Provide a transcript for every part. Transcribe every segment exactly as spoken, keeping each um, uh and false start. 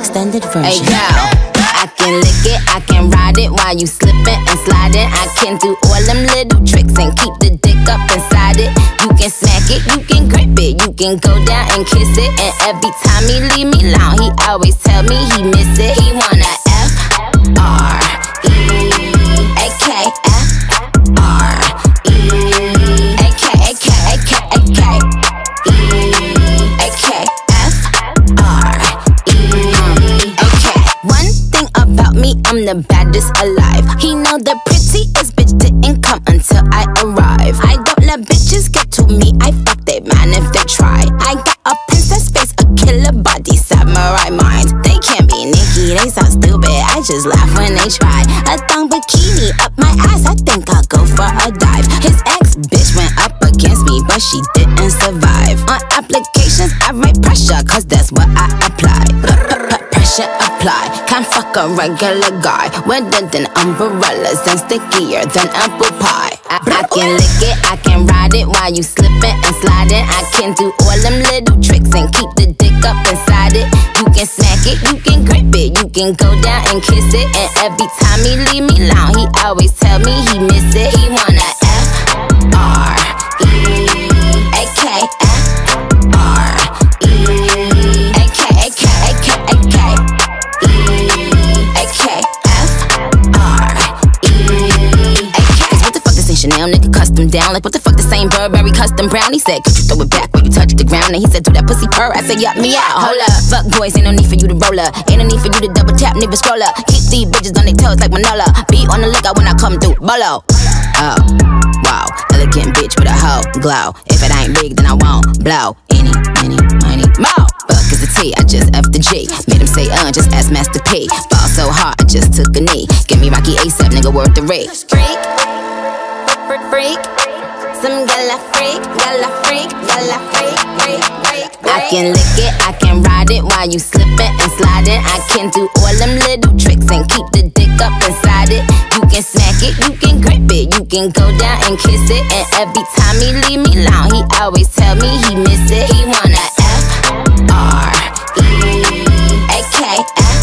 extended version. Hey girl, I can lick it, I can ride it while you slipping and sliding. I can do all them little tricks and keep the dick up inside it. You can smack it, you can grip it, you can go down and kiss it. And every time he leave me alone, he always tell me he miss it. He wanna F R E A K F R E A K A K A K A K E A K F R E A K. One thing about me, I'm the baddest alive. He know the prettiest bitch didn't come until I arrive. I don't let bitches get to me, I fuck they man if they try. I got a princess face, a killer body, samurai mind. They can't be Nicki, they so stupid, I just laugh when they try. A thong bikini up my ass, I think I'll go for a dive. His ex bitch went up against me, but she didn't survive. On applications, I write pressure, cause that's what I apply. Pressure apply, can't fuck a regular guy. Wetter than umbrellas and stickier than apple pie. I, I can lick it, I can ride it while you slipping and sliding. I can do all them little tricks and keep the dick up inside it. You can smack it, you can grip it, you can go down and kiss it. And every time he leave me alone, he always tell me he miss it. He wanna F R E A K F R E A K A K A K A K E A K F R E A K. Cause what the fuck this ain't Chanel, nigga custom down. Like what the fuck this ain't Burberry custom brown. He said could you throw it back when you touch the ground. And he said do that pussy purr. I said yup me out, hold up. Fuck boys, ain't no need for you to roll up. Ain't no need for you to double tap, nigga scroll up. Keep these bitches on their toes like Manola. Be on the lookout when I come through, bolo. Oh, wow, elegant bitch with a hoe glow. If it ain't big, then I won't blow. Any, any, money, more. Fuck is the T, I just F the G. Made him say, uh, just ask Master P. Ball so hard, I just took a knee. Give me Rocky ASAP, nigga, worth the rate. Freak, freak, freak. Some gala freak, gala freak, gala freak, freak, freak. I can lick it, I can ride it while you slipping and sliding. I can do all them little tricks and keep the dick up inside it. You can smack it, you can grip it, you can go down and kiss it. And every time he leave me alone, he always tell me he miss it. He wanna F R E A K F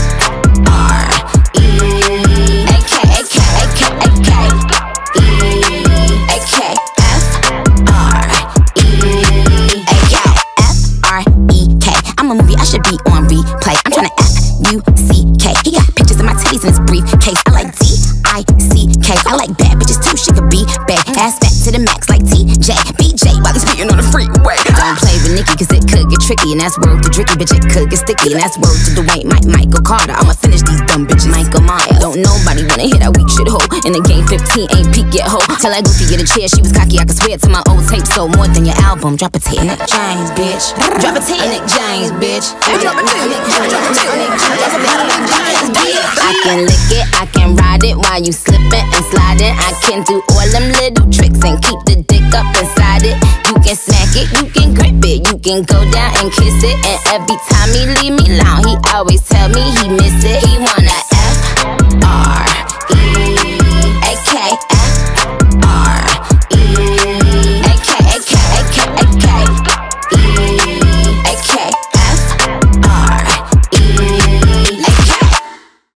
R E A K A K A K A K E A K F R E A K F R E K. I'm a movie, I should be on replay. I'm tryna F U C K. He got pictures of my titties in his briefcase. I like D I C K. I like bad bitches too, she could be bad. Ass fat to the max like T J B J while he's speaking on the freeway. Don't play with Nicki cause it could get tricky. And that's word to Dricky, bitch, it could get sticky. And that's word to Dwayne, Mike, Michael Carter. I'ma finish these dumb bitches. Michael Myers. Don't nobody wanna hear that weak shit, ho. In the game fifteen ain't peak yet, ho. Tell that goofy get a chair, she was cocky, I could swear to my old tape. So more than your album, drop a tape. Nick James, bitch. Drop a tape. Nick James, bitch. Drop a tape. Drop a tape. I can lick it, I can ride it while you slipping and sliding. I can do all them little tricks and keep the dick up inside it. You can smack it, you can grip it, you can go down and kiss it. And every time he leave me alone, he always tell me he miss it. He wanna